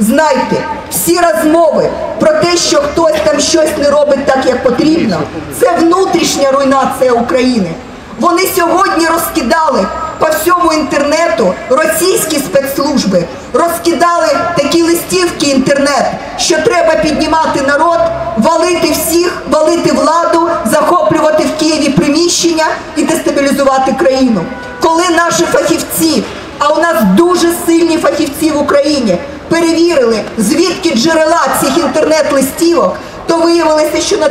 Знайте, всі розмови про те, що хтось там щось не робить так, як потрібно, це внутрішня руйнація України. Вони сьогодні розкидали по всьому інтернету, російські спецслужби розкидали такі листівки інтернет, що треба піднімати народ, валити всіх, валити владу, захоплювати в Києві приміщення і дестабілізувати країну. Коли наші фахівці, а у нас дуже сильні фахівці в Україні, перевірили, звідки джерела цих інтернет-листівок, то виявилося, що на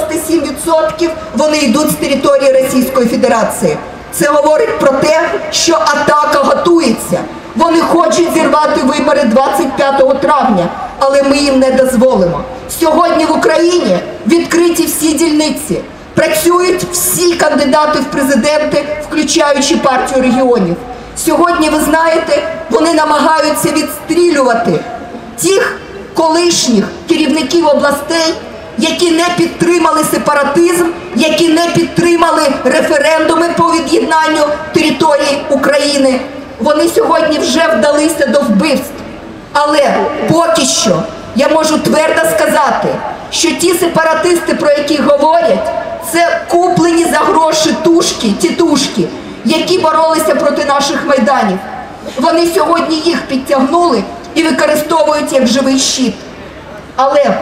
97% вони йдуть з території Російської Федерації. Це говорить про те, що атака готується. Вони хочуть зірвати вибори 25 травня, але ми їм не дозволимо. Сьогодні в Україні відкриті всі дільниці. Працюють всі кандидати в президенти, включаючи партію регіонів. Сьогодні, ви знаєте, вони намагаються відстрілювати тих колишніх керівників областей, які не підтримали сепаратизм, які не підтримали референдуми по від'єднанню території України. Вони сьогодні вже вдалися до вбивств. Але поки що я можу твердо сказати, що ті сепаратисти, про які говорять, це куплені за гроші тітушки, які боролися проти наших майданів. Вони сьогодні їх підтягнули і використовують як живий щит. Але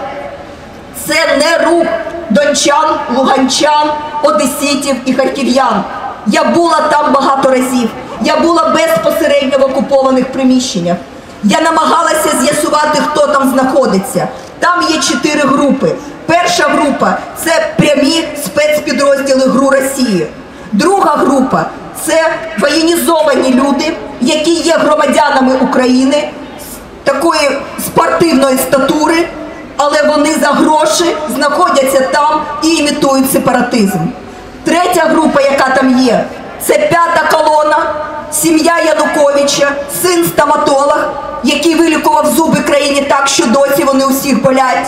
це не рух дончан, луганчан, одеситів і харків'ян. Я була там багато разів. Я була безпосередньо в окупованих приміщеннях. Я намагалася з'ясувати, хто там знаходиться. Там є 4 групи. Перша група – це прямі спецпідрозділи ГРУ Росії. Друга група – це воєнізовані люди, які є громадянами України, такої спортивної статури, але вони за гроші знаходяться там і імітують сепаратизм. Третя група, яка там є, це 5-та колона, сім'я Януковича, син стоматолог, який вилікував зуби країні так, що досі вони усіх болять.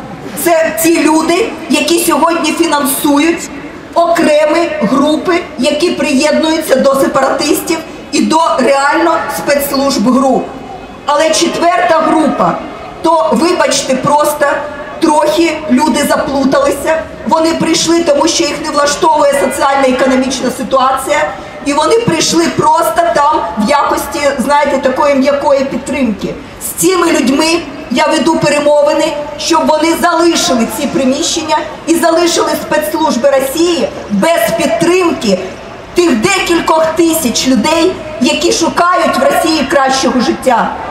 Це ті люди, які сьогодні фінансують окремі групи, які приєднуються до сепаратистів і до реально спецслужб ГРУ. Але 4-та група, то, вибачте, просто трохи люди заплуталися. Вони прийшли, тому що їх не влаштовує соціально-економічна ситуація, і вони прийшли просто там в якості, знаєте, такої м'якої підтримки. З цими людьми я веду перемовини, щоб вони залишили ці приміщення і залишили спецслужби Росії без підтримки тих декількох тисяч людей, які шукають в Росії кращого життя.